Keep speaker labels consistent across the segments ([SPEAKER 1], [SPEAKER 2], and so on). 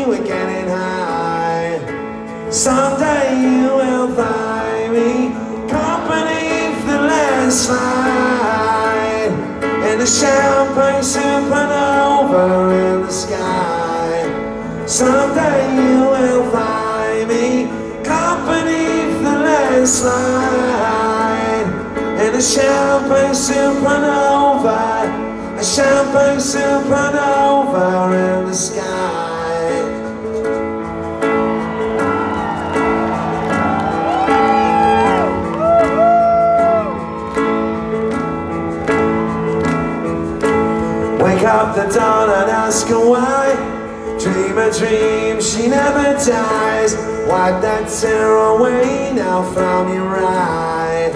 [SPEAKER 1] were getting high. Someday you will find me caught beneath the landslide in a champagne supernova in the sky. Someday you will find me caught beneath the landslide in a champagne supernova, a champagne supernova in the sky. Wake up the dawn and ask her why. Dream a dream, she never dies. Wipe that tear away now from your eye.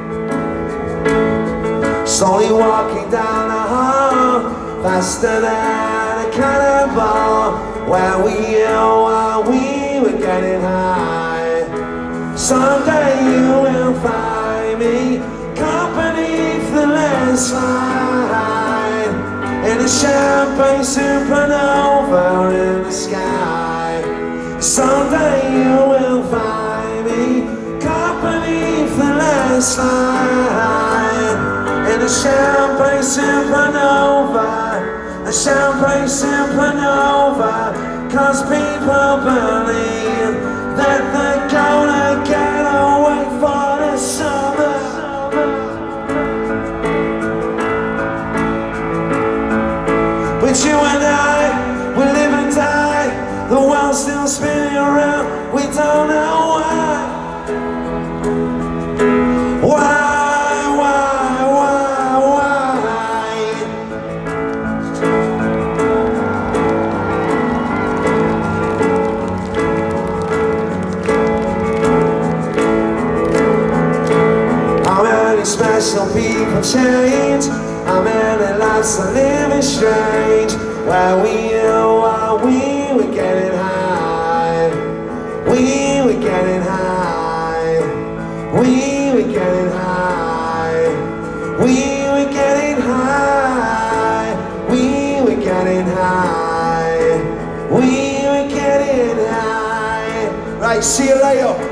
[SPEAKER 1] Slowly walking down the hall, faster than a cannonball. Where we were getting high. Someday you will find me caught beneath the landslide in a champagne supernova in the sky. Someday you will find me caught beneath the landslide in a champagne supernova, a champagne supernova. 'Cause people believe that they're gonna get away for the summer. But you and I, we live and die. The world's still spinning around, we don't know why. Why? How many special people change? How many lives are living strange? Where we were getting high. We were getting high. We were getting high. We were getting high. We were getting high. We were getting high. Right, see you later.